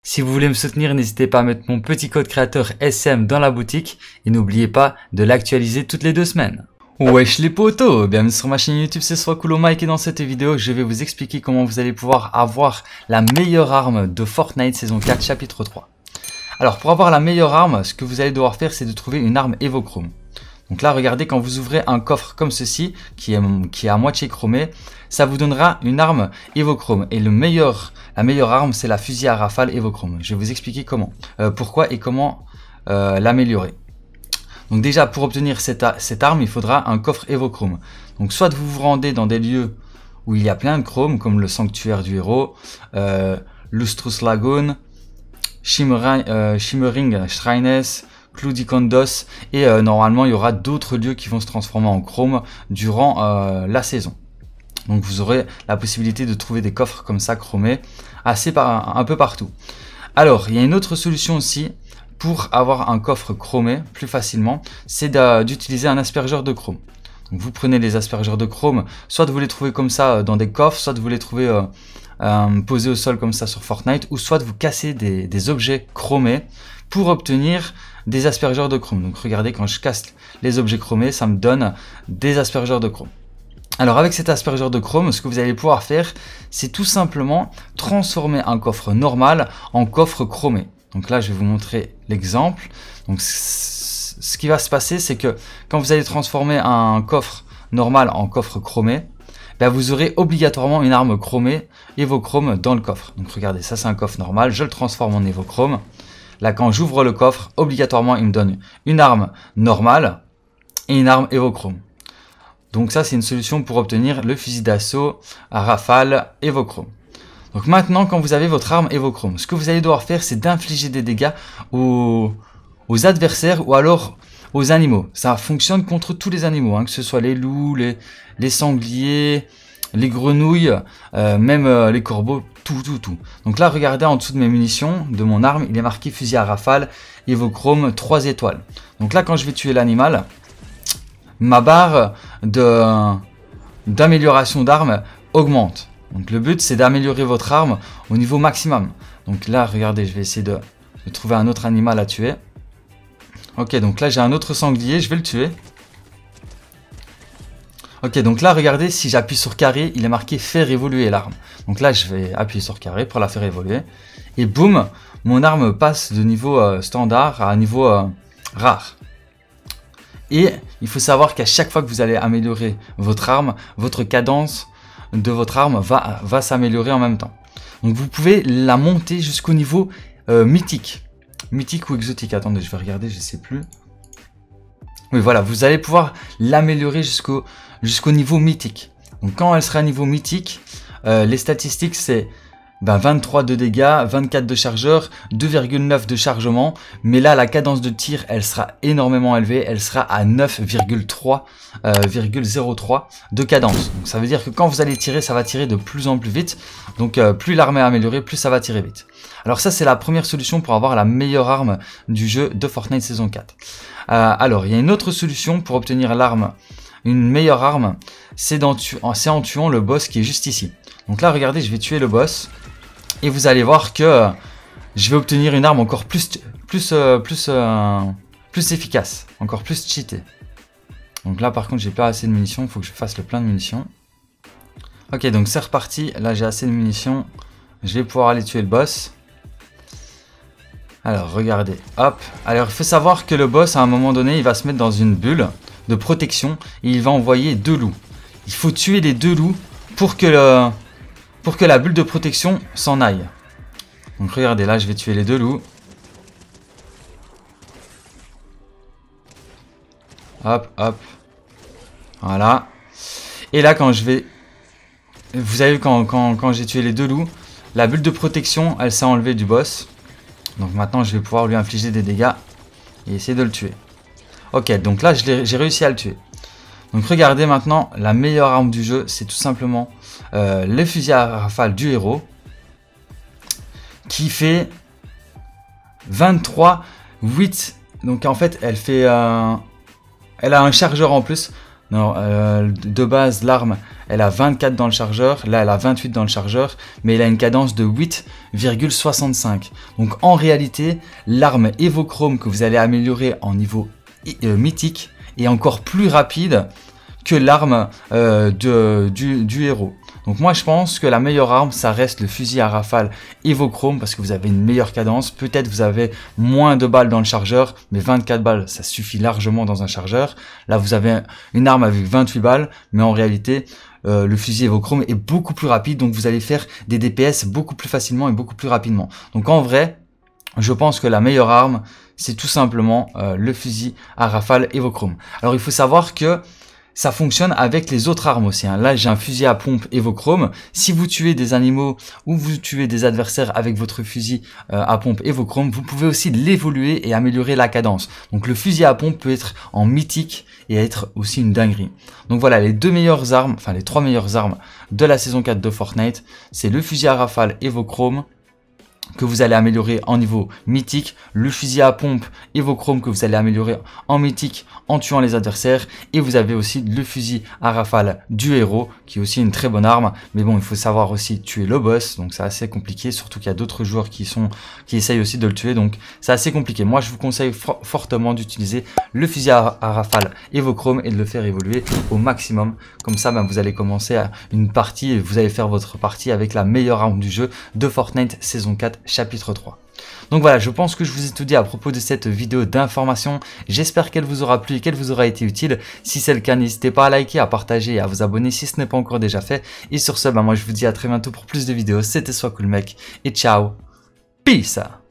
Si vous voulez me soutenir, n'hésitez pas à mettre mon petit code créateur SM dans la boutique et n'oubliez pas de l'actualiser toutes les 2 semaines. Wesh les potos, bienvenue sur ma chaîne YouTube, c'est Swakoulo Mike et dans cette vidéo, je vais vous expliquer comment vous allez pouvoir avoir la meilleure arme de Fortnite saison 4 chapitre 3. Alors pour avoir la meilleure arme, ce que vous allez devoir faire, c'est de trouver une arme Evochrome. Donc là, regardez, quand vous ouvrez un coffre comme ceci, qui est à moitié chromé, ça vous donnera une arme Evochrome. Et la meilleure arme, c'est la fusil à rafale Evochrome. Je vais vous expliquer comment, pourquoi et comment l'améliorer. Donc déjà, pour obtenir cette arme, il faudra un coffre Evochrome. Donc soit vous vous rendez dans des lieux où il y a plein de chromes, comme le sanctuaire du héros, Lustrous Lagoon, Shimmering Shrines, Cludicondos, et normalement il y aura d'autres lieux qui vont se transformer en chrome durant la saison. Donc vous aurez la possibilité de trouver des coffres comme ça chromés un peu partout. Alors il y a une autre solution aussi pour avoir un coffre chromé plus facilement, c'est d'utiliser un aspergeur de chrome. Donc vous prenez les aspergeurs de chrome, soit vous les trouvez comme ça dans des coffres, soit vous les trouvez posés au sol comme ça sur Fortnite, ou soit vous cassez des objets chromés pour obtenir des aspergeurs de chrome. Donc regardez, quand je casse les objets chromés, ça me donne des aspergeurs de chrome. Alors avec cet aspergeur de chrome, ce que vous allez pouvoir faire, c'est tout simplement transformer un coffre normal en coffre chromé. Donc là, je vais vous montrer l'exemple. Donc ce qui va se passer, c'est que quand vous allez transformer un coffre normal en coffre chromé, ben vous aurez obligatoirement une arme chromée Evochrome dans le coffre. Donc regardez, ça c'est un coffre normal, je le transforme en Evochrome. Là, quand j'ouvre le coffre, obligatoirement, il me donne une arme normale et une arme Evochrome. Donc ça, c'est une solution pour obtenir le fusil d'assaut à rafale Evochrome. Donc maintenant, quand vous avez votre arme Evochrome, ce que vous allez devoir faire, c'est d'infliger des dégâts aux adversaires ou alors aux animaux. Ça fonctionne contre tous les animaux, hein, que ce soit les loups, les sangliers, les grenouilles, même les corbeaux, tout. Donc là, regardez en dessous de mes munitions, de mon arme, il est marqué fusil à rafale, Evochrome 3 étoiles. Donc là, quand je vais tuer l'animal, ma barre d'amélioration d'arme augmente. Donc le but, c'est d'améliorer votre arme au niveau maximum. Donc là, regardez, je vais essayer de trouver un autre animal à tuer. Ok, donc là, j'ai un autre sanglier, je vais le tuer. Ok, donc là, regardez, si j'appuie sur carré, il est marqué faire évoluer l'arme. Donc là, je vais appuyer sur carré pour la faire évoluer. Et boum, mon arme passe de niveau standard à un niveau rare. Et il faut savoir qu'à chaque fois que vous allez améliorer votre arme, votre cadence de votre arme va s'améliorer en même temps. Donc vous pouvez la monter jusqu'au niveau mythique. Mythique ou exotique, attendez, je vais regarder, je ne sais plus. Oui, voilà, vous allez pouvoir l'améliorer jusqu'au niveau mythique. Donc quand elle sera à niveau mythique, les statistiques c'est 23 de dégâts, 24 de chargeur, 2,9 de chargement. Mais là, la cadence de tir, elle sera énormément élevée. Elle sera à 9,03 de cadence. Donc ça veut dire que quand vous allez tirer, ça va tirer de plus en plus vite. Donc plus l'arme est améliorée, plus ça va tirer vite. Alors ça, c'est la première solution pour avoir la meilleure arme du jeu de Fortnite saison 4. Alors, il y a une autre solution pour obtenir l'arme, une meilleure arme, c'est en tuant le boss qui est juste ici. Donc là, regardez, je vais tuer le boss. Et vous allez voir que je vais obtenir une arme encore plus efficace, encore plus cheatée. Donc là, par contre, j'ai pas assez de munitions, il faut que je fasse le plein de munitions. Ok, donc c'est reparti. Là, j'ai assez de munitions. Je vais pouvoir aller tuer le boss. Alors, regardez, hop. Alors, il faut savoir que le boss, à un moment donné, il va se mettre dans une bulle de protection et il va envoyer 2 loups. Il faut tuer les 2 loups pour que la bulle de protection s'en aille. Donc regardez, là je vais tuer les 2 loups. Hop, hop. Voilà. Et là quand je vais... Vous avez vu quand j'ai tué les 2 loups, la bulle de protection, elle s'est enlevée du boss. Donc maintenant je vais pouvoir lui infliger des dégâts et essayer de le tuer. Ok, donc là j'ai réussi à le tuer. Donc regardez maintenant, la meilleure arme du jeu, c'est tout simplement le fusil à rafale du héros qui fait 23,8. Donc en fait, elle a un chargeur en plus. Non, de base, l'arme, elle a 24 dans le chargeur. Là, elle a 28 dans le chargeur. Mais elle a une cadence de 8,65. Donc, en réalité, l'arme Evochrome que vous allez améliorer en niveau mythique est encore plus rapide que l'arme du héros. Donc moi je pense que la meilleure arme ça reste le fusil à rafale Evochrome parce que vous avez une meilleure cadence, peut-être vous avez moins de balles dans le chargeur, mais 24 balles ça suffit largement dans un chargeur. Là vous avez une arme avec 28 balles, mais en réalité le fusil Evochrome est beaucoup plus rapide, donc vous allez faire des DPS beaucoup plus facilement et beaucoup plus rapidement. Donc en vrai, je pense que la meilleure arme c'est tout simplement le fusil à rafale Evochrome. Alors il faut savoir que ça fonctionne avec les autres armes aussi. Là, j'ai un fusil à pompe Evochrome. Si vous tuez des animaux ou vous tuez des adversaires avec votre fusil à pompe Evochrome, vous pouvez aussi l'évoluer et améliorer la cadence. Donc le fusil à pompe peut être en mythique et être aussi une dinguerie. Donc voilà, les deux meilleures armes, enfin les trois meilleures armes de la saison 4 de Fortnite, c'est le fusil à rafale Evochrome que vous allez améliorer en niveau mythique, le fusil à pompe Evochrome que vous allez améliorer en mythique en tuant les adversaires, et vous avez aussi le fusil à rafale du héros qui est aussi une très bonne arme, mais bon il faut savoir aussi tuer le boss, donc c'est assez compliqué, surtout qu'il y a d'autres joueurs qui essayent aussi de le tuer, donc c'est assez compliqué. Moi je vous conseille fortement d'utiliser le fusil à rafale Evochrome et de le faire évoluer au maximum, comme ça vous allez commencer une partie et vous allez faire votre partie avec la meilleure arme du jeu de Fortnite saison 4 chapitre 3. Donc voilà, je pense que je vous ai tout dit à propos de cette vidéo d'information. J'espère qu'elle vous aura plu et qu'elle vous aura été utile. Si c'est le cas, n'hésitez pas à liker, à partager et à vous abonner si ce n'est pas encore déjà fait. Et sur ce, moi je vous dis à très bientôt pour plus de vidéos. C'était SoisCoolMec et ciao, peace.